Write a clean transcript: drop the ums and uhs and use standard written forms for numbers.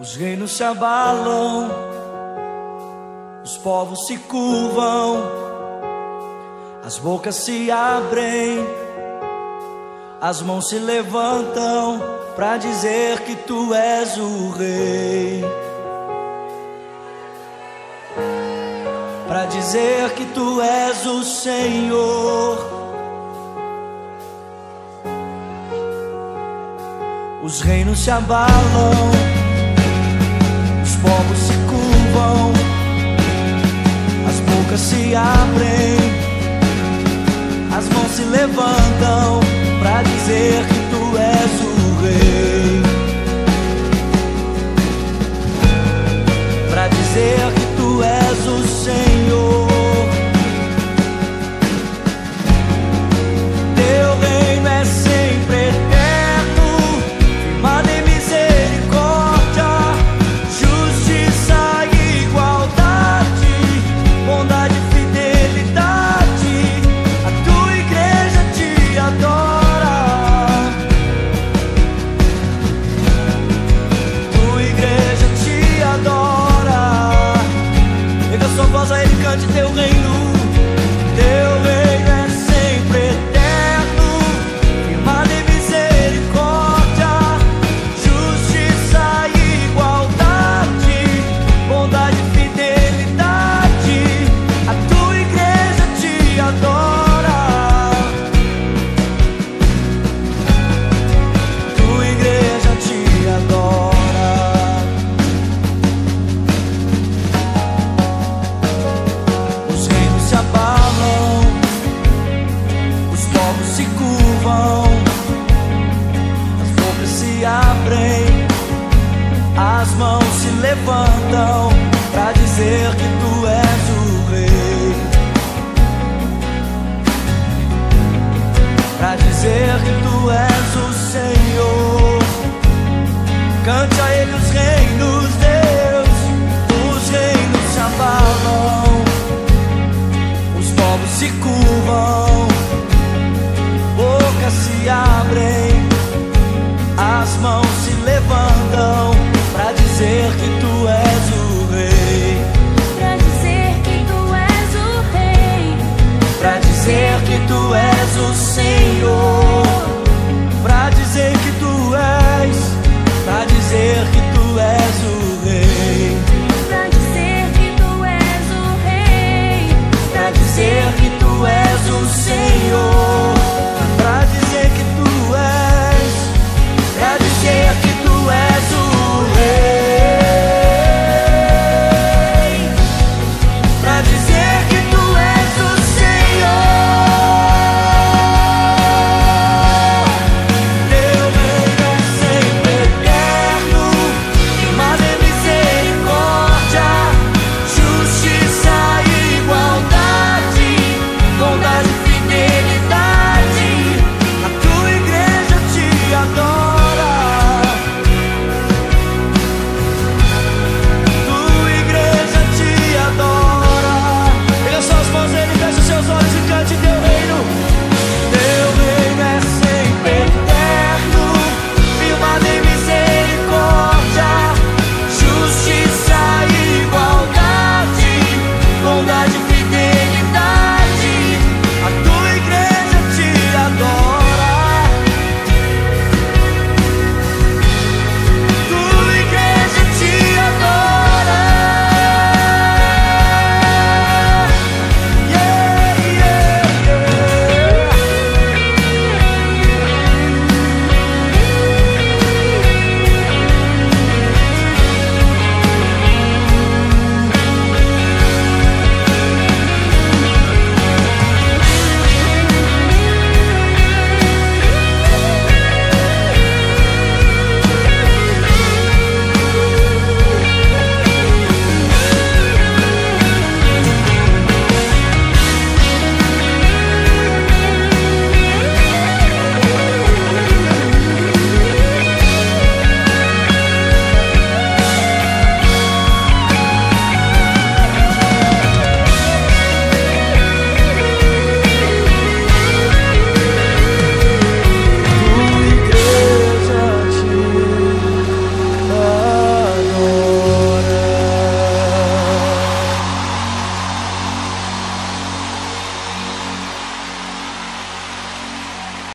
Os reinos se abalam, os povos se curvam, as bocas se abrem, as mãos se levantam pra dizer que tu és o rei, pra dizer que tu és o Senhor. Os reinos se abalam, os povos se curvam, as bocas se abrem, as mãos se levantam pra dizer que tu és o rei, pra dizer que tu és o Senhor. Teu reino é sempre eterno, firmado em misericórdia, justiça e igualdade, bondade e fidelidade. A tua igreja te adora, tua igreja te adora. Erga sua voz a ele, cante teu reino. Teu reino é sempre eterno, firmado em misericórdia, justiça e igualdade, bondade e fidelidade. A tua igreja te adora, tua igreja te adora. Os reinos se abalam, os povos se curvam, as bocas se abrem, as mãos se levantam pra dizer que tu és o rei, pra dizer que tu és o Senhor. Cante a ele os reinos, Deus. Os reinos se abalam, os povos se curvam, bocas se abrem, as mãos se levantam pra dizer que tu